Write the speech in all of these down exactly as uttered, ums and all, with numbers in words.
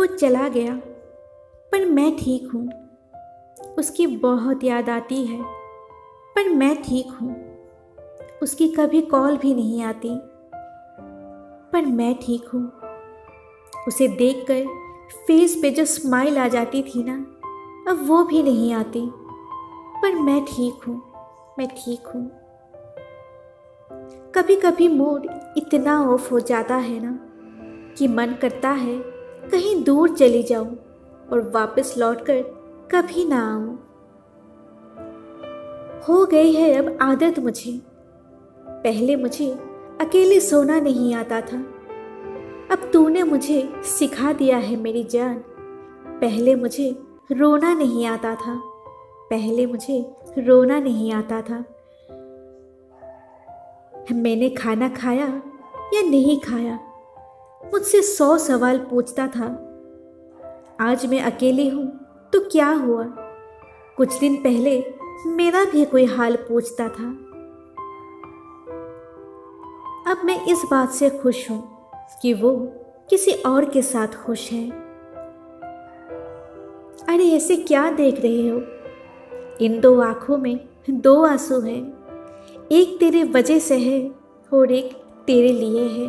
वो चला गया, पर मैं ठीक हूँ। उसकी बहुत याद आती है, पर मैं ठीक हूँ। उसकी कभी कॉल भी नहीं आती, पर मैं ठीक हूँ। उसे देखकर फेस पे जो स्माइल आ जाती थी ना, अब वो भी नहीं आती, पर मैं ठीक हूँ, मैं ठीक हूँ। कभी कभी मूड इतना ऑफ हो जाता है ना कि मन करता है कहीं दूर चली जाऊं और वापस लौटकर कभी ना आऊं। हो गई है अब आदत मुझे। पहले मुझे अकेले सोना नहीं आता था, अब तूने मुझे सिखा दिया है मेरी जान। पहले मुझे रोना नहीं आता था, पहले मुझे रोना नहीं आता था। मैंने खाना खाया या नहीं खाया, मुझसे सौ सवाल पूछता था। आज मैं अकेली हूँ तो क्या हुआ, कुछ दिन पहले मेरा भी कोई हाल पूछता था। अब मैं इस बात से खुश हूँ कि वो किसी और के साथ खुश है। अरे ऐसे क्या देख रहे हो, इन दो आंखों में दो आंसू हैं, एक तेरे वजह से है और एक तेरे लिए है।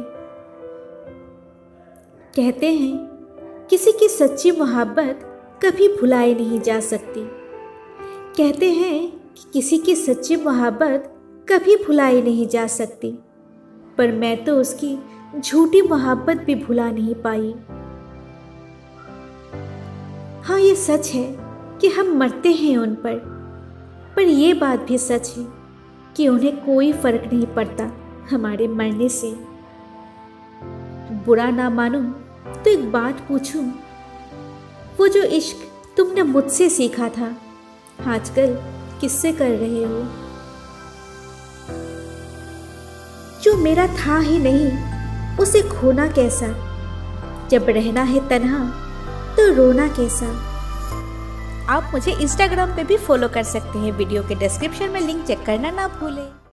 कहते हैं किसी की सच्ची मोहब्बत कभी भुलाई नहीं जा सकती। कहते हैं कि किसी की सच्ची मोहब्बत कभी भुलाई नहीं जा सकती, पर मैं तो उसकी झूठी मोहब्बत भी भुला नहीं पाई। हाँ, ये सच है कि हम मरते हैं उन पर, पर यह बात भी सच है कि उन्हें कोई फर्क नहीं पड़ता हमारे मरने से। बुरा ना मानो तो एक बात पूछूं, वो जो इश्क तुमने मुझसे सीखा था आजकल किससे कर रहे हो? जो मेरा था ही नहीं उसे खोना कैसा, जब रहना है तन्हा तो रोना कैसा। आप मुझे इंस्टाग्राम पे भी फॉलो कर सकते हैं। वीडियो के डिस्क्रिप्शन में लिंक चेक करना ना भूलें।